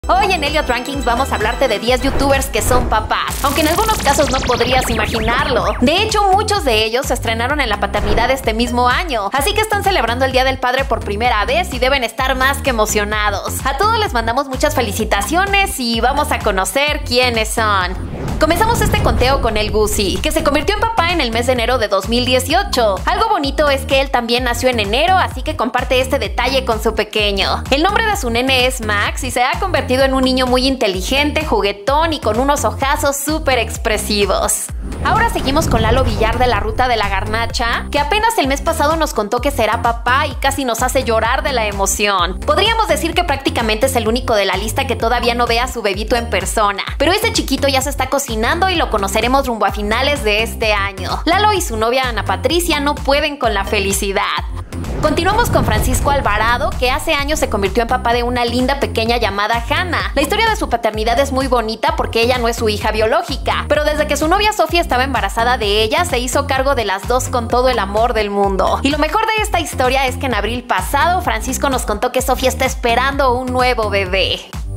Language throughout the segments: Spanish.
Hoy en Elliot Rankings vamos a hablarte de 10 youtubers que son papás, aunque en algunos casos no podrías imaginarlo. De hecho, muchos de ellos se estrenaron en la paternidad este mismo año, así que están celebrando el Día del Padre por primera vez y deben estar más que emocionados. A todos les mandamos muchas felicitaciones y vamos a conocer quiénes son. Comenzamos este conteo con el Guzzi, que se convirtió en papá en el mes de enero de 2018. Algo bonito es que él también nació en enero, así que comparte este detalle con su pequeño. El nombre de su nene es Max y se ha convertido en un niño muy inteligente, juguetón y con unos ojazos súper expresivos. Ahora seguimos con Lalo Villar de la Ruta de la Garnacha, que apenas el mes pasado nos contó que será papá y casi nos hace llorar de la emoción. Podríamos decir que prácticamente es el único de la lista que todavía no ve a su bebito en persona, pero ese chiquito ya se está cocinando y lo conoceremos rumbo a finales de este año. Lalo y su novia Ana Patricia no pueden con la felicidad. Continuamos con Francisco Alvarado, que hace años se convirtió en papá de una linda pequeña llamada Hannah. La historia de su paternidad es muy bonita porque ella no es su hija biológica, pero desde que su novia Sofía estaba embarazada de ella, se hizo cargo de las dos con todo el amor del mundo. Y lo mejor de esta historia es que en abril pasado, Francisco nos contó que Sofía está esperando un nuevo bebé.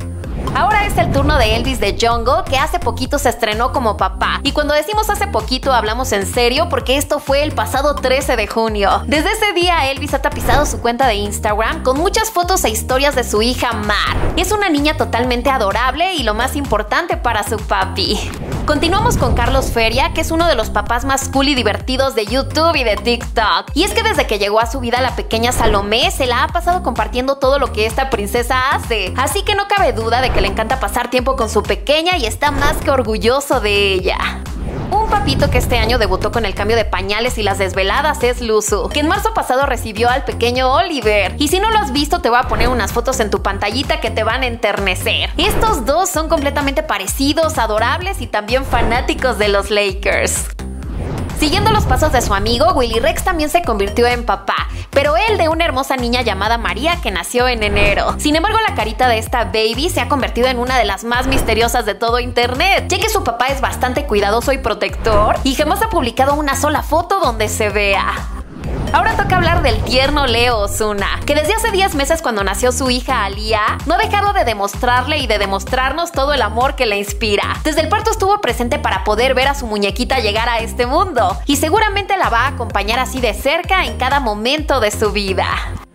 Ahora es el turno de Elvis de Jungle, que hace poquito se estrenó como papá. Y cuando decimos hace poquito hablamos en serio porque esto fue el pasado 13 de junio. Desde ese día Elvis ha tapizado su cuenta de Instagram con muchas fotos e historias de su hija Mar. Es una niña totalmente adorable y lo más importante para su papi. Continuamos con Carlos Feria, que es uno de los papás más cool y divertidos de YouTube y de TikTok. Y es que desde que llegó a su vida la pequeña Salomé, se la ha pasado compartiendo todo lo que esta princesa hace. Así que no cabe duda de que le encanta pasar tiempo con su pequeña y está más que orgulloso de ella. Un papito que este año debutó con el cambio de pañales y las desveladas es Luzu, que en marzo pasado recibió al pequeño Oliver. Y si no lo has visto, te voy a poner unas fotos en tu pantallita que te van a enternecer. Estos dos son completamente parecidos, adorables y también fanáticos de los Lakers. Siguiendo los pasos de su amigo, Willy Rex también se convirtió en papá, pero él de una hermosa niña llamada María que nació en enero. Sin embargo, la carita de esta baby se ha convertido en una de las más misteriosas de todo internet, ya que su papá es bastante cuidadoso y protector y jamás ha publicado una sola foto donde se vea. Ahora toca hablar del tierno Leo Ozuna, que desde hace 10 meses cuando nació su hija Alía, no ha dejado de demostrarle y de demostrarnos todo el amor que le inspira. Desde el parto estuvo presente para poder ver a su muñequita llegar a este mundo, y seguramente la va a acompañar así de cerca en cada momento de su vida.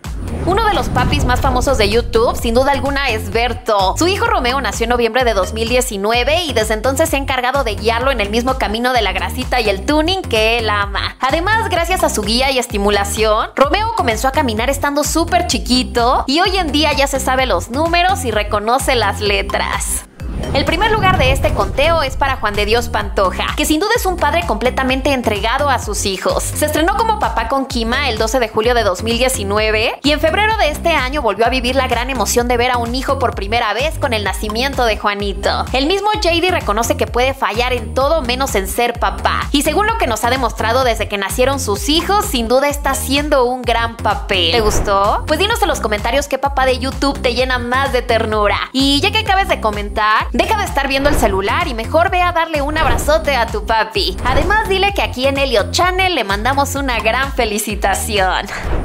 Uno de los papis más famosos de YouTube, sin duda alguna, es Berto. Su hijo Romeo nació en noviembre de 2019 y desde entonces se ha encargado de guiarlo en el mismo camino de la grasita y el tuning que él ama. Además, gracias a su guía y estimulación, Romeo comenzó a caminar estando súper chiquito y hoy en día ya se sabe los números y reconoce las letras. El primer lugar de este conteo es para Juan de Dios Pantoja, que sin duda es un padre completamente entregado a sus hijos. Se estrenó como papá con Kima el 12 de julio de 2019 y en febrero de este año volvió a vivir la gran emoción de ver a un hijo por primera vez con el nacimiento de Juanito. El mismo JD reconoce que puede fallar en todo menos en ser papá, y según lo que nos ha demostrado desde que nacieron sus hijos, sin duda está haciendo un gran papel. ¿Te gustó? Pues dinos en los comentarios qué papá de YouTube te llena más de ternura. Y ya que acabes de comentar, deja de estar viendo el celular y mejor ve a darle un abrazote a tu papi. Además, dile que aquí en Elliot Channel le mandamos una gran felicitación.